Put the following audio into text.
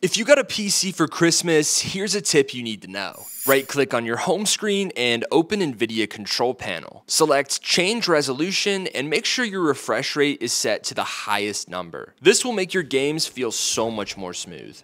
If you got a PC for Christmas, here's a tip you need to know. Right-click on your home screen and open NVIDIA Control Panel. Select Change Resolution and make sure your refresh rate is set to the highest number. This will make your games feel so much more smooth.